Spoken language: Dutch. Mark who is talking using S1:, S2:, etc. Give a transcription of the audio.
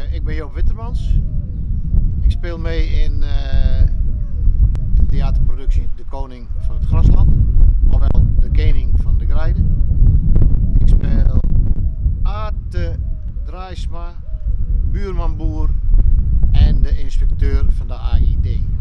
S1: Ik ben Joop Wittermans. Ik speel mee in de theaterproductie De Koning van het Grasland, ofwel De Koning van de Grijde. Ik speel Aarte Draaisma, buurman Boer en de inspecteur van de AID.